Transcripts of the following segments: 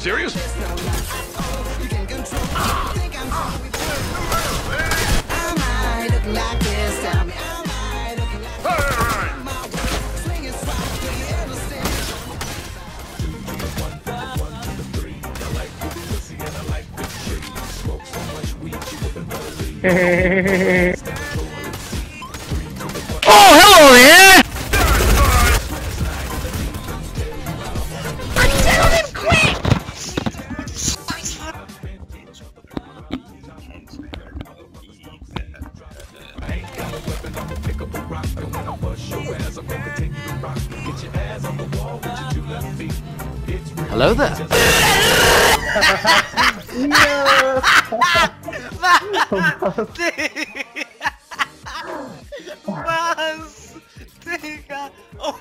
serious? Oh, hello there! Tell him quick! Hello there. Was? Digga! Oh,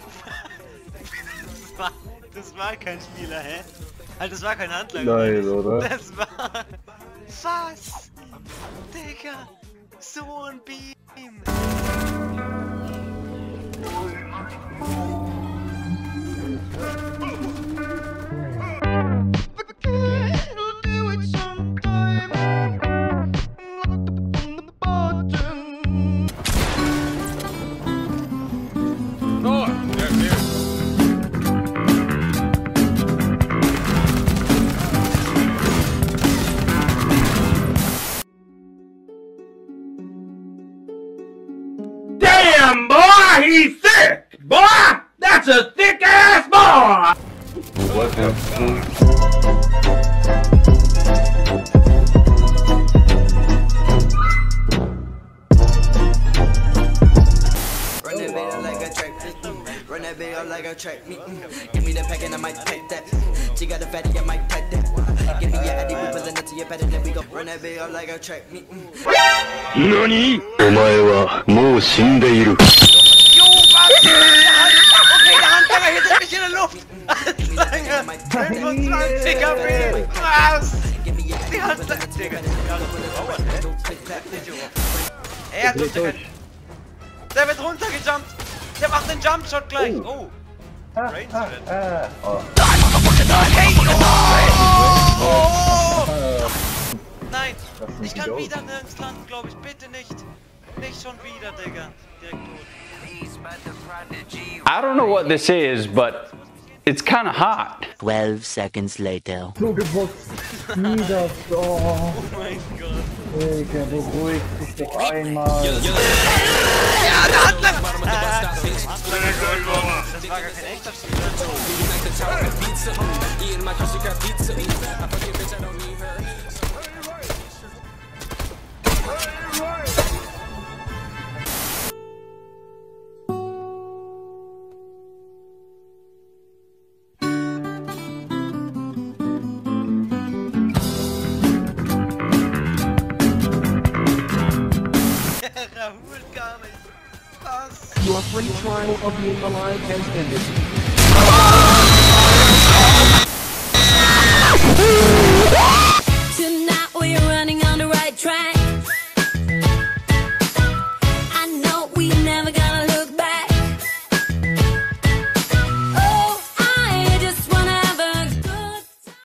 das war kein Spieler, hä? Halt, das war kein Handlanger. Nein, oder? Das war... Was? Digga! So ein Beam! Damn, boy, he's thick! Boy, that's a thick-ass boy! What the fuck? Run that bit up like a track, run that bit up like a track, give me the pack and I might take that. She got a fatty, I might take that. Give me your addy, we present it to your pet and then we go. Run that bit up like a track, NANI? お前はもう死んでいる。 Jo, was? Okay, der Handlanger hält mich in der Luft! Handlanger! 25er Beam! Was? Die Handlanger... Digga, er hat runtergejumpt! Der wird runtergejumpt! Der macht den Jumpshot gleich! Oh! Hey! Oh! Nein! Ich kann wieder nirgends landen, glaube ich. Bitte nicht! Nicht schon wieder, Digga! Direkt tot. I don't know what this is, but it's kind of hot. 12 seconds later. So gebotzt. Nieder. Oh, Oh mein Gott! Digga, beruhig dich doch einmal. Ja, der Handlanger! Das war gar kein echter Spieler. Rahul gar nicht. Was? Your free trial of being alive has ended.